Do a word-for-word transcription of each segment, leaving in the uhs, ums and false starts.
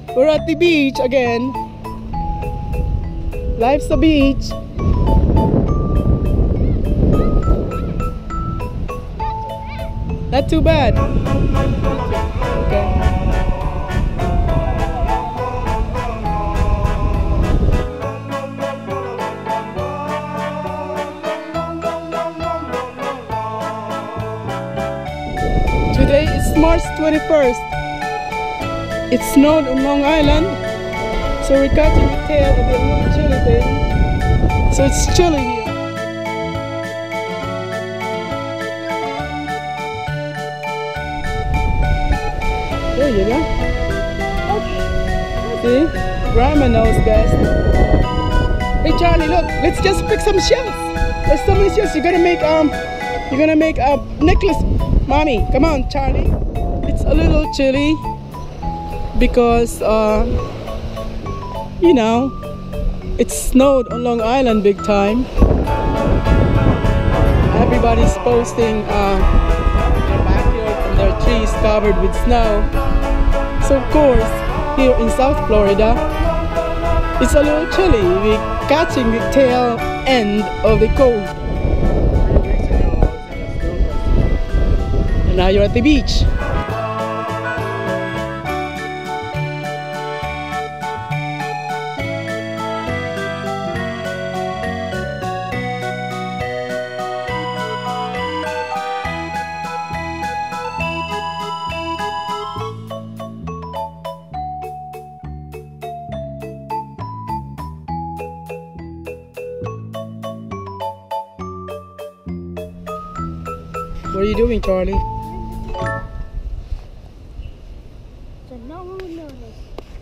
We're at the beach again. Life's the beach. Not too bad. Okay. Today is March twenty-first. It snowed on Long Island, so we're catching the tail of the little chilly thing. So it's chilly here. There you go. See? Grandma knows best. Hey Charlie, look, let's just pick some shells. There's so many shells. You're gonna make um you're gonna make a necklace. Mommy, come on, Charlie. It's a little chilly because uh you know, it snowed on Long Island big time. Everybody's posting uh their backyard and their trees covered with snow. So of course, here in South Florida, it's a little chilly. We're catching the tail end of the cold. And now you're at the beach. What are you doing, Charlie? So no one would notice.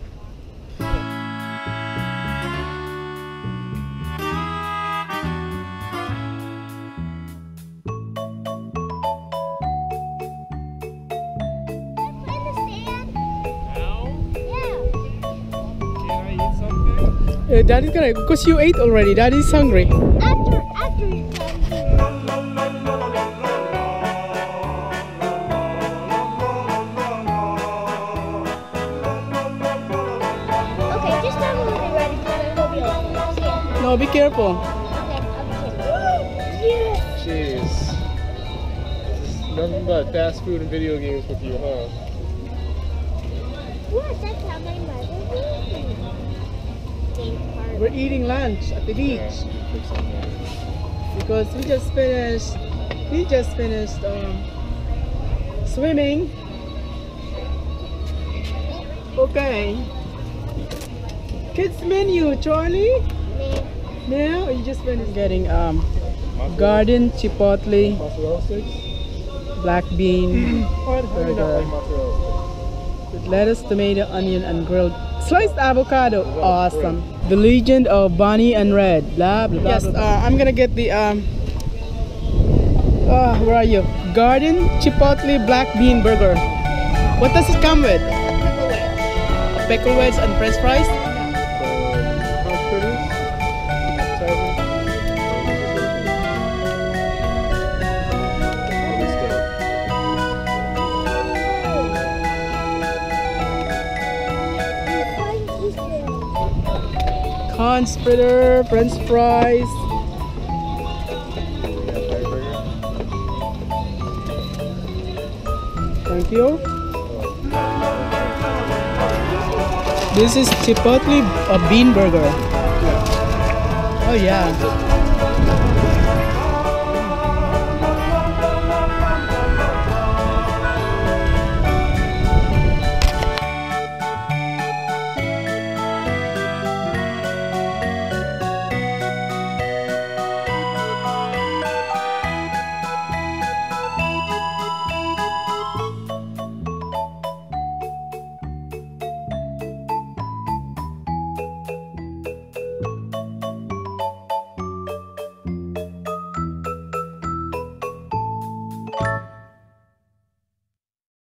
Uh, Daddy's gonna, because you ate already. Daddy's hungry. After, after you come. Okay, just tell me when you're ready, because I will be over. See ya. No, be careful. Okay, I'll be careful. Yes. Jeez. Nothing but fast food and video games with you, huh? What? That's how my mother did. We're eating lunch at the beach because we just finished. We just finished um, swimming. Okay. Kids menu, Charlie. Now you just finished getting um garden chipotle, Mozzarella sticks? black bean Why do you not burger like mozzarella sticks? with lettuce, tomato, onion, and grilled sliced avocado. Awesome. The Legend of Bonnie and Red. Blah blah blah. Yes, uh, I'm gonna get the um. Uh, where are you? Garden chipotle black bean burger. What does it come with? Pickle wedge. A pickle wedge and French fries. Um, house critters? Corn splitter, French fries. Thank you. This is chipotle a bean burger. Oh yeah.